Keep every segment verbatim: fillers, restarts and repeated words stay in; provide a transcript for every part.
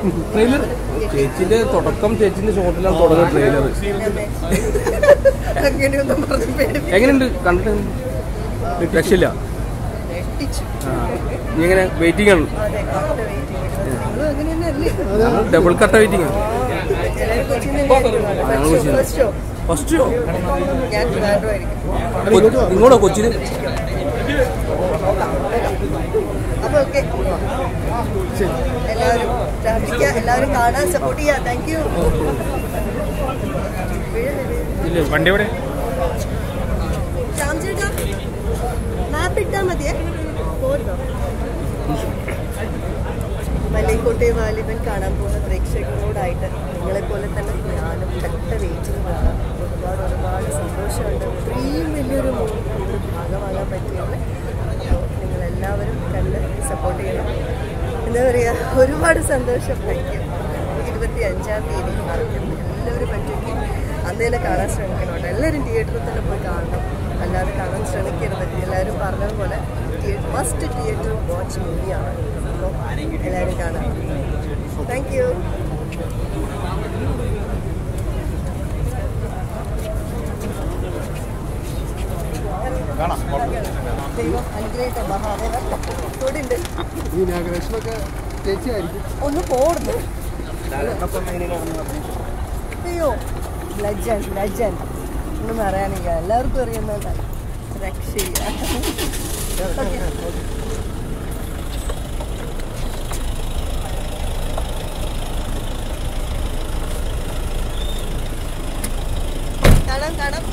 Trailer ചേച്ചിന്റെ തുടക്കം ചേച്ചിന്റെ ഷോട്ടിലാണ് തുടങ്ങുന്ന ട്രെയിലർ. എങ്ങനെയുണ്ട് കണ്ടിട്ട്? രക്ഷയില്ല. നീ എങ്ങനെ വെയിറ്റിംഗ് ആണ്? ഡബിൾ കട്ട വെയിറ്റിംഗ് ആണ്. ഫസ്റ്റ് ഷോ ഇങ്ങോട്ടോ കൊച്ചിന്? വണ്ടി എവിടെ? മലൈക്കോട്ടെ വാലിബൻ കാണാൻ പോകുന്ന പ്രേക്ഷകരോടായിട്ട് നിങ്ങളെപ്പോലെ തന്നെ ഞാനും കട്ട വെയിറ്റിംഗ് കാണാം. ഒരുപാട് ഒരുപാട് സന്തോഷമുണ്ട്. ഇത്രയും വലിയൊരു മൂവി ഭാഗമാകാൻ പറ്റിയത്. അപ്പോൾ നിങ്ങളെല്ലാവരും കണ്ട് സപ്പോർട്ട് ചെയ്യണം. എന്താ പറയുക, ഒരുപാട് സന്തോഷം. കഴിക്കും ഇരുപത്തി അഞ്ചാം തീയതി മറക്കും എല്ലാവരും പറ്റുമെങ്കിൽ അന്ന് തന്നെ കാണാൻ ശ്രമിക്കണോട്ടോ. എല്ലാവരും തിയേറ്ററിൽ തന്നെ പോയി കാണണം, അല്ലാതെ കാണാൻ ശ്രമിക്കരുത്. എല്ലാവരും പറഞ്ഞതുപോലെ മസ്റ്റ് തിയേറ്റർ വാച്ച് മൂവിയാണ്. അപ്പോൾ എല്ലാവരും കാണാം. Thank you. ദൈവം അനുഗ്രഹിക്കട്ടെ. മഹാദേവൻ കൂടെയുണ്ട്. ഒന്ന് പോടുന്നു. അയ്യോ ലജൻ ലജൻ ഒന്നും പറയാനില്ല, എല്ലാവർക്കും അറിയുന്നതാണ്. രക്ഷയില്ല. കാണാം കാണാം.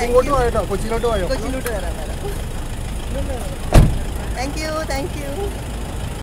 കൊച്ചിയിലോട്ട് പോയോ? കൊച്ചിയിലോട്ട് വരാം വരാം. Thank you thank U.